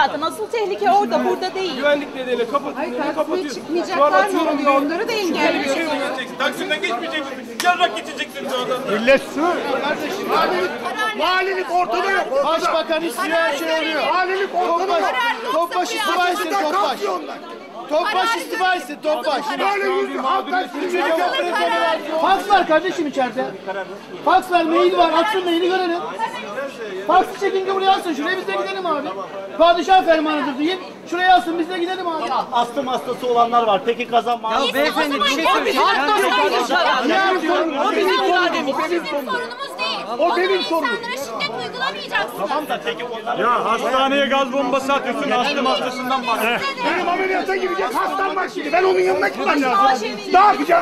zaten. Asıl tehlike orada, burada değil. Güvenlik nedeniyle kapatın. Kapatıyorsun. Çıkmayacaklar mı oluyor? Onları da engelliyorsunuz. Taksim'den geçmeyeceksiniz. Yarrak geçeceksiniz oradan. Millet sığ. Valilik ortada yok. Başbakan istiyor, her şey oluyor. Valilik ortada yok. Topbaş istifa etsin, Topbaş. Topbaş istifa etsin, Topbaş. Böyle yüzü halktan Fax var kardeşim içeride. Fax var, mail var. Atsın maili görelim. Fax'ı çekince buraya alsın. Şuraya biz de gidelim abi. Padişah fermanıdır deyin. Şuraya alsın, biz de gidelim abi. Astım hastası olanlar var. Peki kazanma. Ya beyefendi bir şey söyleyeceğim. O bizim irademiz. Bizim sorunumuz değil. O benim sorunum. İnsanlara şiddet uygulamayacaksınız. Tamam da peki onlar... Ya hastaneye gaz bombası atıyorsun. Astım hastasından bahsediyorsun. Benim ameliyata girecek hastam var şimdi. Ben onun yanına gitmem lazım. Ne yapacağım?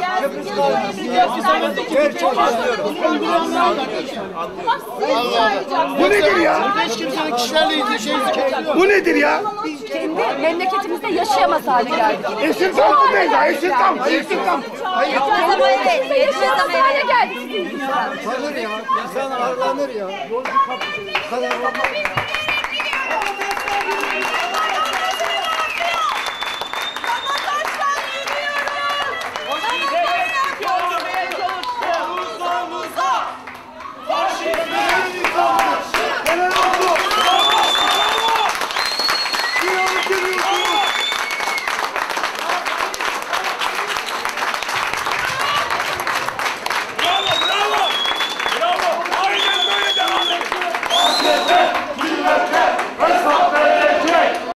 Bu nedir ya? Hiç kimsenin kişilerle ilgili şey yok. Bu nedir ya? Kendi memleketimizde yaşayamaz hale geldik. Esir kampı değil ya. Esir kampı. Esir kampı. Yaşayamaz hale geldik. Kalır ya. İnsan ağırlanır ya. Yolcu kadar